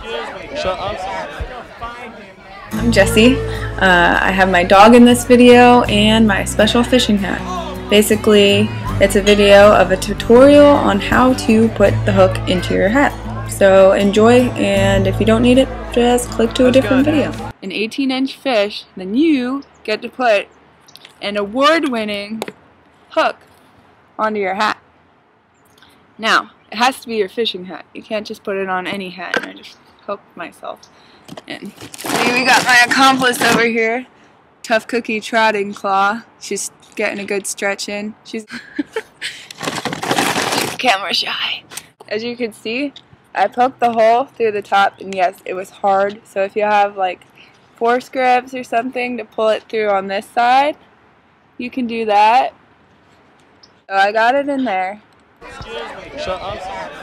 Shut up. I'm Jessie. I have my dog in this video and my special fishing hat. Basically, it's a video of a tutorial on how to put the hook into your hat. So enjoy, and if you don't need it, just click to a different video. An 18-inch fish, then you get to put an award-winning hook onto your hat. Now, it has to be your fishing hat. You can't just put it on any hat. And I just hooked myself. And see, we got my accomplice over here, Tough Cookie Trotting Claw. She's getting a good stretch in. She's camera shy. As you can see, I poked the hole through the top, and yes, it was hard. So if you have like force grips or something to pull it through on this side, you can do that. So I got it in there. Shut up.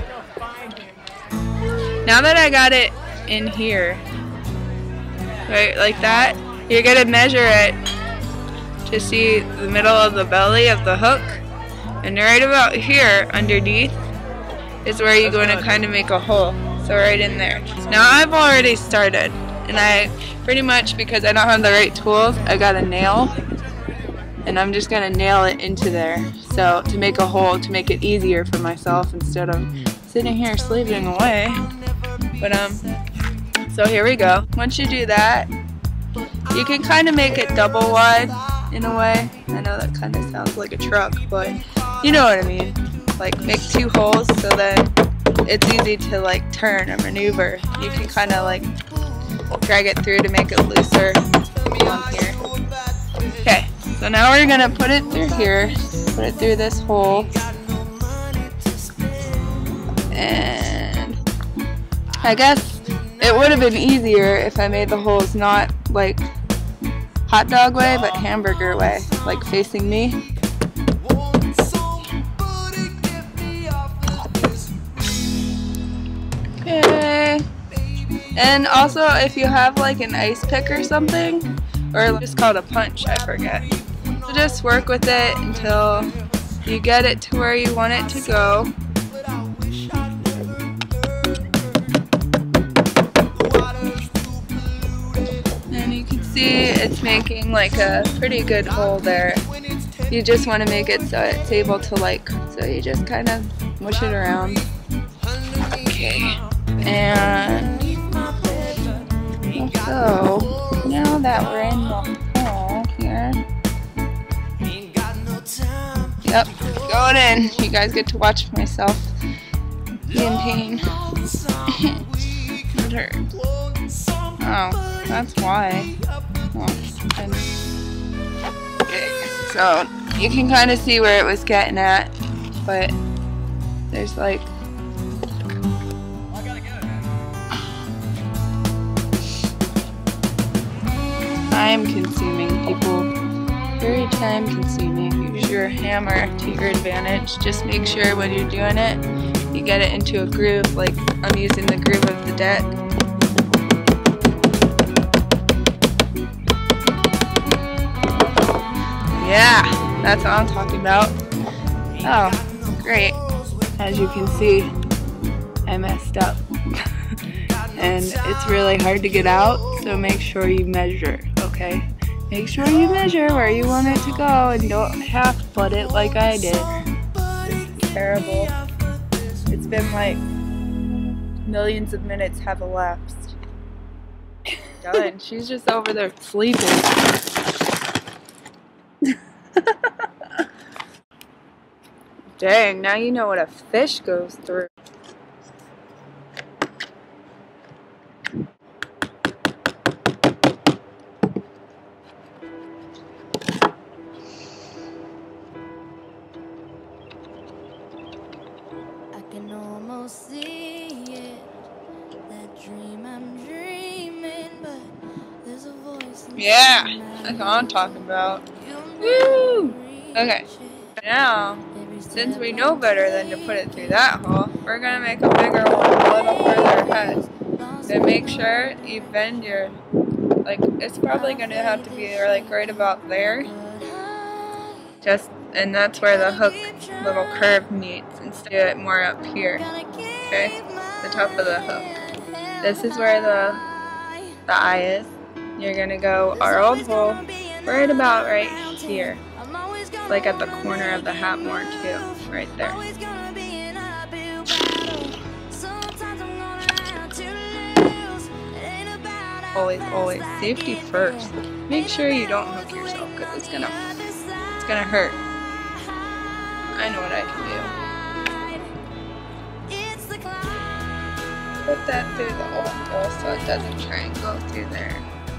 Now that I got it in here, right, like that, you're going to measure it to see the middle of the belly of the hook, and right about here underneath is where you're going to kind of make a hole, so right in there. Now I've already started, and I pretty much, because I don't have the right tools, I got a nail, and I'm just going to nail it into there, so to make a hole, to make it easier for myself instead of sitting here slaving away. But so here we go. Once you do that, you can kind of make it double wide in a way. I know that kind of sounds like a truck, but you know what I mean. Like make two holes so then it's easy to like turn or maneuver. You can kind of like drag it through to make it looser on here. Okay, so now we're gonna put it through here, put it through this hole, and I guess it would have been easier if I made the holes not like hot dog way, but hamburger way, like facing me. Okay. And also, if you have like an ice pick or something, or just called a punch, I forget. So just work with it until you get it to where you want it to go. And you can see it's making like a pretty good hole there. You just want to make it so it's able to like, so you just kind of mush it around. Okay. And so now that we're in the hole here, yep, going in. You guys get to watch myself be in pain. It hurts. Oh, that's why. Oh, and, okay, so you can kind of see where it was getting at, but there's like time consuming, people. Very time consuming. Use your hammer to your advantage. Just make sure when you're doing it, you get it into a groove, like I'm using the groove of the deck. Yeah, that's what I'm talking about. Oh, great. As you can see, I messed up. And it's really hard to get out, so make sure you measure, okay? Make sure you measure where you want it to go and don't half-butt it like I did. This is terrible. It's been like millions of minutes have elapsed. Done. She's just over there sleeping. Dang, now you know what a fish goes through. I can almost see it, that dream I'm dreaming, but there's a voice. Yeah, that's what I'm talking about. Woo! Okay, now, since we know better than to put it through that hole, we're going to make a bigger one a little further ahead. So make sure you bend your, like, it's probably going to have to be like right about there. And that's where the hook little curve meets, instead of it more up here, okay, the top of the hook. This is where the eye is. You're gonna go our old hole right about right here. Like at the corner of the hat more too, right there. Always safety first. Make sure you don't hook yourself because it's gonna hurt. I know what I can do. Put that through the old hole so it doesn't try and go through there.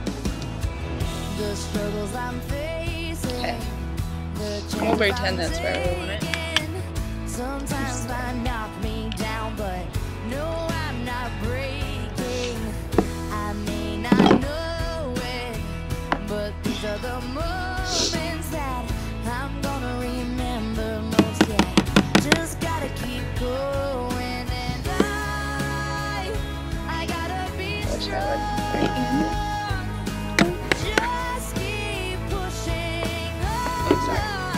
Okay. We'll pretend that's where we want it. Sometimes I knock me down, but no, I'm not breaking. I may not know it, but these are the moments that I'm gonna remember most. Yeah, just gotta keep going, and I gotta be strong. Just keep pushing on.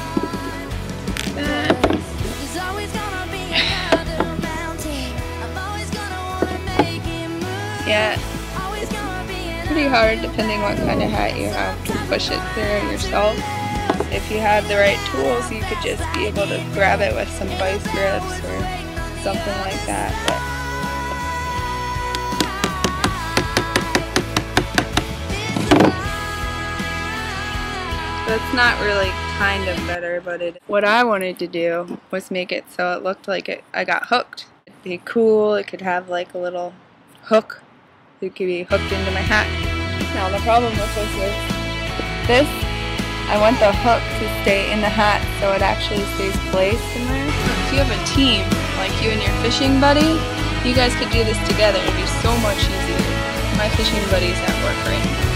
There's always gonna be another mountain. I'm always gonna wanna make it move. Yeah, it's pretty hard depending what kind of hat you have to push it through yourself. If you have the right tools, you could just be able to grab it with some vice grips or something like that. That's not really kind of better, but what I wanted to do was make it so it looked like I got hooked. It'd be cool, it could have like a little hook. It could be hooked into my hat. Now the problem with this is this, I want the hook to stay in the hat so it actually stays placed in there. If you have a team, like you and your fishing buddy, you guys could do this together. It'd be so much easier. My fishing buddy's at work right now.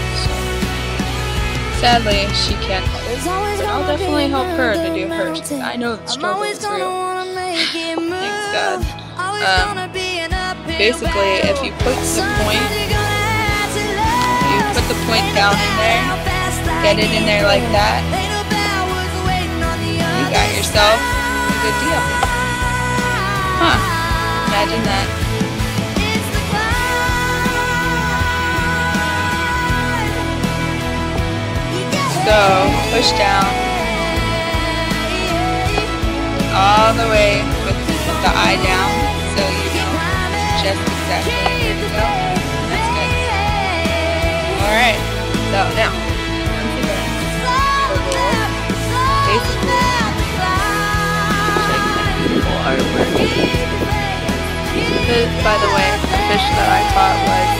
Sadly, she can't help, but I'll definitely help her to do hers, because I know the struggle is real. Thanks, God. Basically, if you put the point down in there, get it in there like that, you got yourself a good deal. Huh, imagine that. So, push down all the way with the eye down so you know just exactly where to go. That's good. Alright, so now, once again, the roll, basically, check the beautiful artwork. This, by the way, the fish that I caught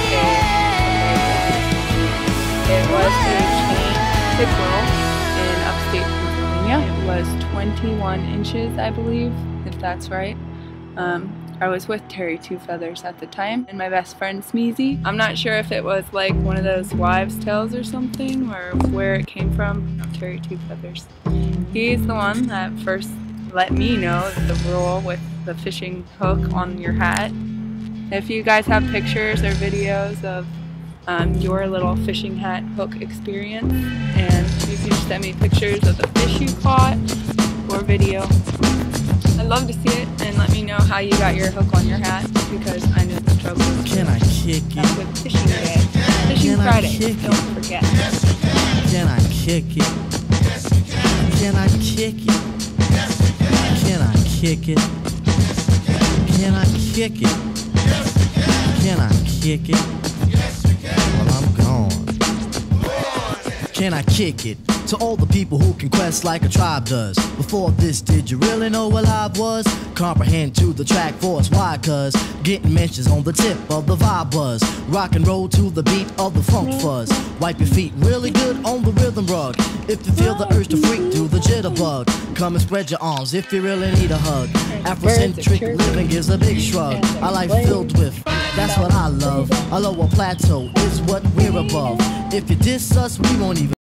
was a chain pickerel in upstate Pennsylvania. It was 21 inches, I believe, if that's right. I was with Terry Two Feathers at the time, and my best friend Smeezy. I'm not sure if it was like one of those wives' tales or something, or where it came from. No, Terry Two Feathers. He's the one that first let me know the rule with the fishing hook on your hat. If you guys have pictures or videos of your little fishing hat hook experience, and you can send me pictures of the fish you caught or video. I'd love to see it, and let me know how you got your hook on your hat, because I know the struggle. Can I kick it? That's with Fishing Day. Fishing Friday, don't forget. Can I kick it? Can I kick it? Can I kick it? Can I kick it? Can I kick it? Well, I'm gone. Can I kick it? To all the people who can quest like a tribe does. Before this, did you really know what live was? Comprehend to the track force, why? Cause getting mentions on the tip of the vibe buzz. Rock and roll to the beat of the funk fuzz. Wipe your feet really good on the rhythm rug. If you feel the urge to freak, do the jitterbug. Come and spread your arms if you really need a hug. Afrocentric living is a big shrug. A life filled with, that's what I love. A lower plateau is what we're above. If you diss us, we won't even